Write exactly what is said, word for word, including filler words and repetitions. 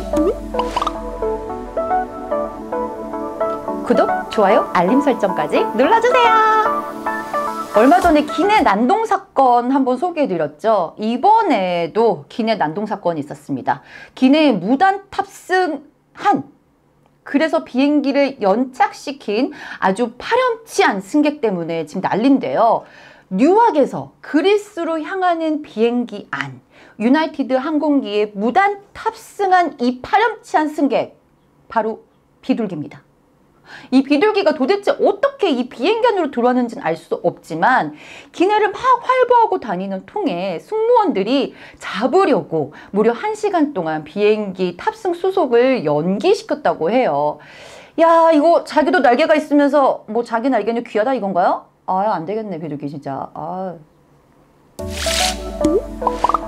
구독, 좋아요, 알림 설정까지 눌러주세요. 얼마 전에 기내 난동 사건 한번 소개해드렸죠. 이번에도 기내 난동 사건이 있었습니다. 기내에 무단 탑승한, 그래서 비행기를 연착시킨 아주 파렴치한 승객 때문에 지금 난리인데요. 뉴욕에서 그리스로 향하는 비행기 안, 유나이티드 항공기에 무단 탑승한 이 파렴치한 승객, 바로 비둘기입니다. 이 비둘기가 도대체 어떻게 이 비행기 안으로 들어왔는지는 알 수 없지만 기내를 막 활보하고 다니는 통에 승무원들이 잡으려고 무려 한 시간 동안 비행기 탑승 수속을 연기시켰다고 해요. 야, 이거 자기도 날개가 있으면서 뭐 자기 날개는 귀하다 이건가요? 아, 안 되겠네 비둘기 진짜. 아.